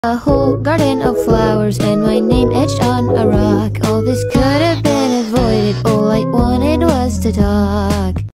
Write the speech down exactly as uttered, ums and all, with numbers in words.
A whole garden of flowers and my name etched on a rock. All this could have been avoided, all I wanted was to talk.